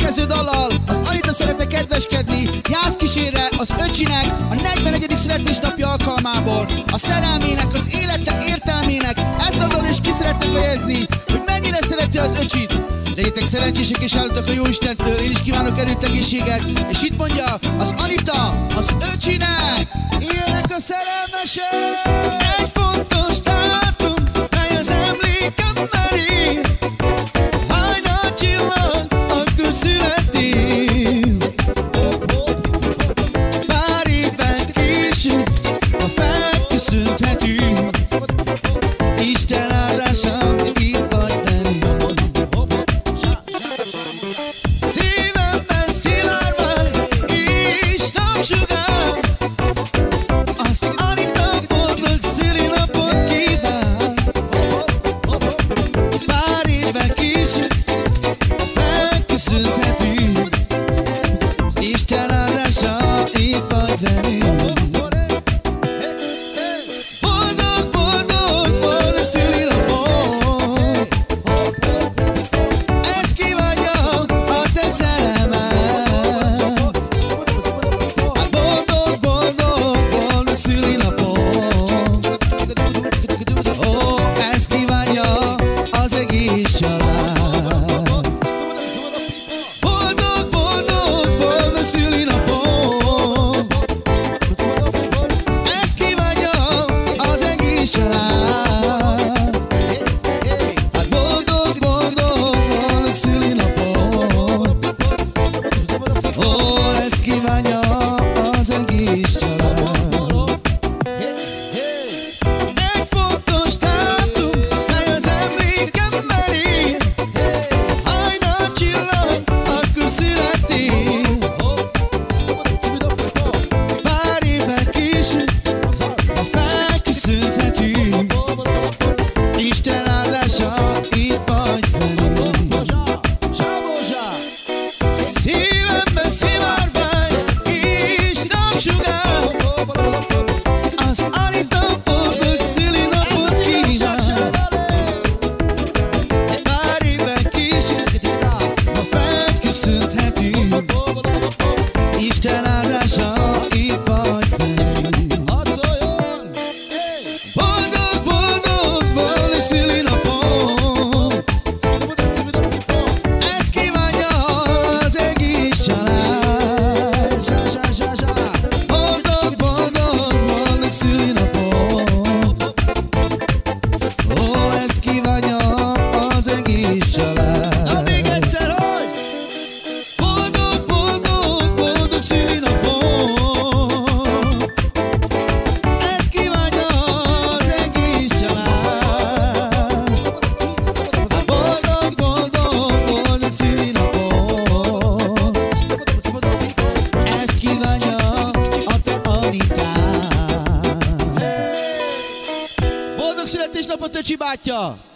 következő dallal az Anita szeretne kedveskedni Jászkisére az öcsinek a 41. születésnapja alkalmából, a szerelmének, az élete értelmének. Ezt a dal is ki szeretne fejezni, hogy mennyire szereti az öcsit. Legyetek szerencsések és álljatok a Jóistentől, én is kívánok erőt, egészséget. És itt mondja az Anita az öcsinek: éljenek a szerelmesek! Egy fontos dátum, mely az emlékem meri, hajnal csillag, akkor születél. Pár évvel később, ha felköszönhetünk, Isten áldása itt vagy velünk. Szívemben szilárd vagy, és napsugár, az Anita boldog szülinapot kíván. Pár évvel később felköszönhetünk, Isten áldása itt vagy velünk. Boldog, boldog, boldog szülinapot, ezt kívánja a te szerelmed. Boldog, boldog, boldog szülinapot, ó, ezt kívánja az egész család. Boldog, boldog, boldog szülinapot, ezt kívánja az egész család. Hát boldog, boldog, boldog szülinapot, ó, ezt kívánja az egész család. Egy fontos dátum, mely az emlékem meri, hajnal csillag, akkor születél. Pár évvel később, ha felköszönhetünk, Isten áldása itt vagy velünk. Szívemben szivár vagy, és napsugár, az Anita boldog szülinapot kíván. Pár évvel később, ha felköszönhetünk, Isten áldása itt vagy velünk. Boldog, boldog, boldog szülinapot, ezt kívánja az egész család. Boldog, boldog, boldog szülinapot, ó, ezt kívánja az egész család. Na még egyszer, hogy boldog, boldog, boldog szülinapot, ezt kívánja az egész család. Boldog, boldog, boldog szülinapot, ezt kívánja a te Anitád. Boldog születésnapot, öcsi bátyja!